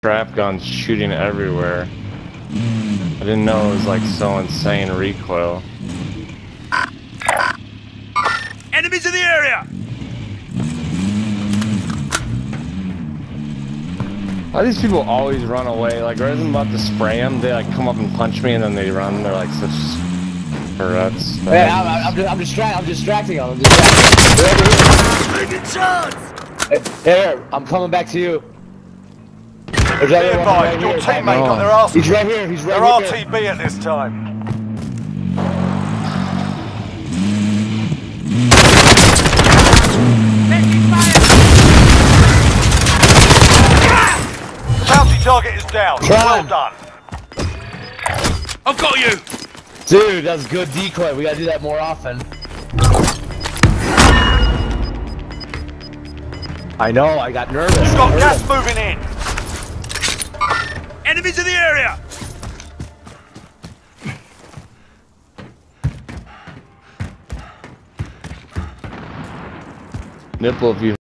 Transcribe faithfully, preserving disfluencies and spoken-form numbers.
strap guns shooting everywhere. I didn't know it was like so insane recoil. Enemies in the area! Why do these people always run away? Like, right as I'm about to spray them, they like come up and punch me and then they run. They're like such rats. Hey, I'm, I'm, I'm, I'm, distra I'm distracting them. I'm distracting them. Taking shots! Here, I'm coming back to you. There's Be everyone advised, right your here. teammate No. got their arse. He's right here. He's right They're here. R T B at this time. Bounty target is down. Tron. Well done. I've got you! Dude, that's good decoy. We gotta do that more often. I know. I got nervous. You've got I gas him. moving in. Enemies in the area! Nipple, if you